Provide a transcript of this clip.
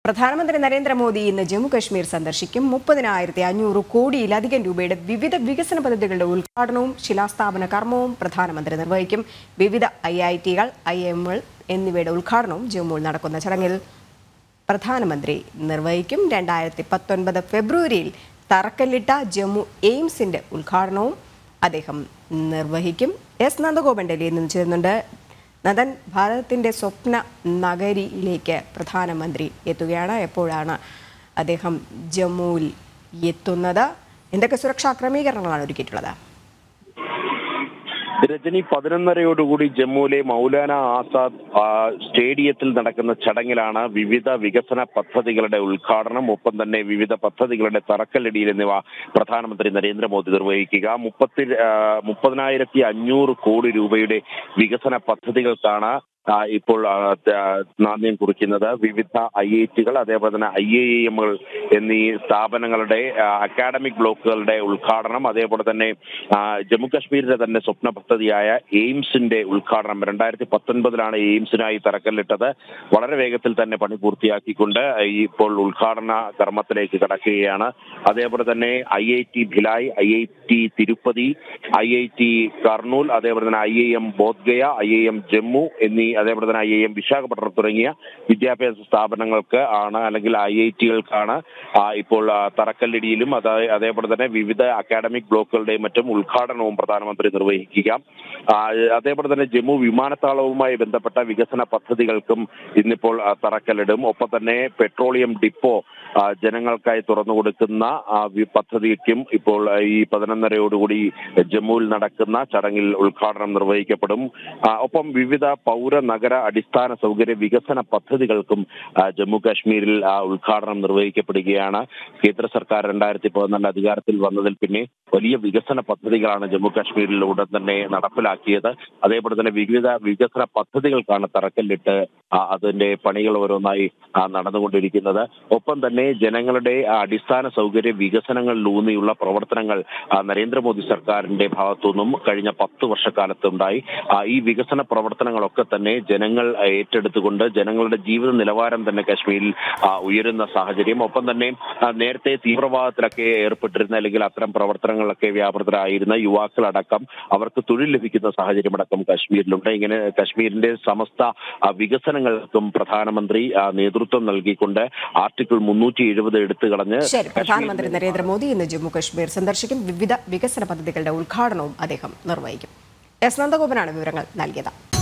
പ്രധാനമന്ത്രി നരേന്ദ്രമോദി ഇന്ന് ജമ്മുകശ്മീർ സന്ദർശിക്കും. 30,500 കോടിയിലധികം രൂപയുടെ വിവിധ വികസന പദ്ധതികളുടെ ഉദ്ഘാടനവും ശിലാസ്ഥാപന കർമ്മവും പ്രധാനമന്ത്രി നിർവഹിക്കും. വിവിധ IIT-കൾ, IIM-കൾ എന്നിവയുടെ ഉദ്ഘാടനവും ജമ്മുവിൽ നടക്കുന്ന ചടങ്ങിൽ പ്രധാനമന്ത്രി നിർവഹിക്കും. 2019 ഫെബ്രുവരിയിൽ തറക്കല്ലിട്ട ജമ്മു എയിംസിന്റെ ഉദ്ഘാടനവും അദ്ദേഹം നിർവഹിക്കും. എസ് നന്ദഗോപൻ ഡൽഹിയിൽ നിന്ന് ചേരുന്നുണ്ട്. നന്ദൻ, ഭാരതത്തിന്റെ സ്വപ്ന നഗരിയിലേക്ക് പ്രധാനമന്ത്രി എത്തുകയാണ്. എപ്പോഴാണ് അദ്ദേഹം ജമ്മുവിൽ എത്തുന്നത്? എന്തൊക്കെ സുരക്ഷാ ക്രമീകരണങ്ങളാണ് ഒരുക്കിയിട്ടുള്ളത്? രജനി 11:30 ജമ്മുവിലെ മൗലാന ആസാദ് സ്റ്റേഡിയത്തിൽ നടക്കുന്ന ചടങ്ങിലാണ് വിവിധ വികസന പദ്ധതികളുടെ ഉദ്ഘാടനം, ഒപ്പം തന്നെ വിവിധ പദ്ധതികളുടെ തറക്കല്ലിടൽ എന്നിവ പ്രധാനമന്ത്രി നരേന്ദ്രമോദി നിർവഹിക്കുക. 30,500 കോടി രൂപയുടെ വികസന പദ്ധതികൾക്കാണ് ഇപ്പോൾ നാന്ദി കുറിക്കുന്നത്. വിവിധ IIT-കൾ, അതേപോലെ തന്നെ IIM-കൾ എന്നീ സ്ഥാപനങ്ങളുടെ അക്കാഡമിക് ബ്ലോക്കുകളുടെ ഉദ്ഘാടനം, അതേപോലെ തന്നെ ജമ്മു കാശ്മീരിന്റെ തന്നെ സ്വപ്ന പദ്ധതിയായ എയിംസിന്റെ ഉദ്ഘാടനം. 2019 എയിംസിനായി തറക്കല്ലിട്ടത്. വളരെ വേഗത്തിൽ തന്നെ പണി പൂർത്തിയാക്കിക്കൊണ്ട് ഇപ്പോൾ ഉദ്ഘാടന കർമ്മത്തിലേക്ക് കടക്കുകയാണ്. അതേപോലെ തന്നെ IIT Bhilai, IIT Tirupati, IIT Kurnool, അതേപോലെ തന്നെ IIM ബോധ്ഗയ, IIM ജമ്മു എന്നീ, അതേപോലെ തന്നെ IIM വിശാഖപട്ടണം തുടങ്ങിയ വിദ്യാഭ്യാസ സ്ഥാപനങ്ങൾക്ക് ആണ്, അല്ലെങ്കിൽ IIT-കൾക്കാണ് ഇപ്പോൾ തറക്കല്ലിടിയിലും അതേപോലെ തന്നെ വിവിധ അക്കാഡമിക് ബ്ലോക്കുകളുടെയും മറ്റും ഉദ്ഘാടനവും പ്രധാനമന്ത്രി നിർവഹിക്കുക. അതേപോലെ തന്നെ ജമ്മു വിമാനത്താവളവുമായി ബന്ധപ്പെട്ട വികസന പദ്ധതികൾക്കും ഇന്നിപ്പോൾ തറക്കല്ലിടും. ഒപ്പം തന്നെ പെട്രോളിയം ഡിപ്പോ ജനങ്ങൾക്കായി തുറന്നു കൊടുക്കുന്ന പദ്ധതിക്കും ഇപ്പോൾ ഈ 11:30 ജമ്മുവിൽ നടക്കുന്ന ചടങ്ങിൽ ഉദ്ഘാടനം നിർവഹിക്കപ്പെടും. ഒപ്പം വിവിധ പൗര നഗര അടിസ്ഥാന സൗകര്യ വികസന പദ്ധതികൾക്കും ജമ്മു കാശ്മീരിൽ ഉദ്ഘാടനം നിർവഹിക്കപ്പെടുകയാണ്. കേന്ദ്ര സർക്കാർ 2014 അധികാരത്തിൽ വന്നതിൽ പിന്നെ വലിയ വികസന പദ്ധതികളാണ് ജമ്മു കാശ്മീരിൽ ഉടൻ തന്നെ നടപ്പിലാക്കിയത്. അതേപോലെ തന്നെ വിവിധ വികസന പദ്ധതികൾക്കാണ് തറക്കല്ലിട്ട് അതിന്റെ പണികൾ ഓരോന്നായി നടന്നുകൊണ്ടിരിക്കുന്നത്. ഒപ്പം തന്നെ ജനങ്ങളുടെ അടിസ്ഥാന സൗകര്യ വികസനങ്ങളിലൂന്നിയുള്ള പ്രവർത്തനങ്ങൾ നരേന്ദ്രമോദി സർക്കാരിന്റെ ഭാഗത്തുനിന്നും കഴിഞ്ഞ 10 വർഷക്കാലത്തുണ്ടായി. ഈ വികസന പ്രവർത്തനങ്ങളൊക്കെ തന്നെ ജനങ്ങൾ ഏറ്റെടുത്തുകൊണ്ട് ജനങ്ങളുടെ ജീവിത നിലവാരം തന്നെ കാശ്മീരിൽ ഉയരുന്ന സാഹചര്യം, ഒപ്പം തന്നെ നേരത്തെ തീവ്രവാദത്തിലൊക്കെ ഏർപ്പെട്ടിരുന്ന അല്ലെങ്കിൽ അത്തരം പ്രവർത്തനങ്ങളിലൊക്കെ വ്യാപൃതരായിരുന്ന യുവാക്കളടക്കം അവർക്ക് തൊഴിൽ ലഭിക്കുന്ന സാഹചര്യം അടക്കം കാശ്മീരിലുണ്ട്. ഇങ്ങനെ കാശ്മീരിന്റെ സമസ്ത വികസനങ്ങൾക്കും പ്രധാനമന്ത്രി നേതൃത്വം നൽകിക്കൊണ്ട് ആർട്ടിക്കിൾ 370 എടുത്തു കളഞ്ഞ് പ്രധാനമന്ത്രി നരേന്ദ്രമോദി ഇന്ന് ജമ്മു കാശ്മീർ സന്ദർശിക്കും. വിവിധ വികസന പദ്ധതികളുടെ ഉദ്ഘാടനവും അദ്ദേഹം നിർവഹിക്കും. എസ് നന്ദഗോപനാണ് വിവരങ്ങൾ നൽകിയത്.